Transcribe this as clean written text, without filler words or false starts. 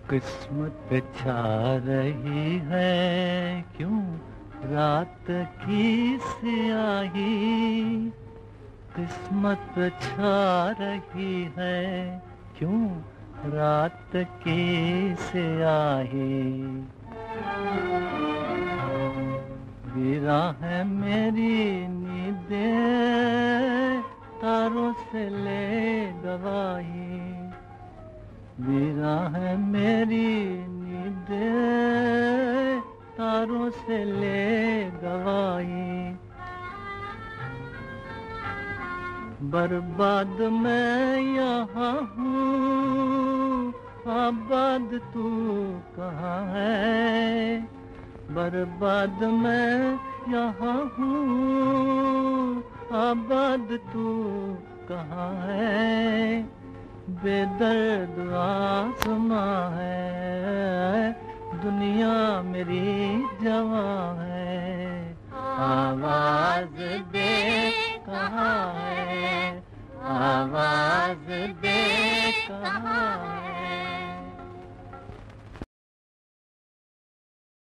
किस्मत पे छा रही है क्यों रात की स्याही, किस्मत पे छा रही है क्यों रात की स्याही। वीरा है मेरी नींदें तारों से ले गवाही, वीरा है मेरी नींदें तारों से ले गवाही। बर्बाद मैं यहाँ हूँ आबाद तू कहाँ है, बर्बाद मैं यहाँ हूँ आबाद तू कहाँ है। बेदर्द आसमां है दुनिया मेरी जवां है। आवाज दे कहाँ है, आवाज दे कहाँ है।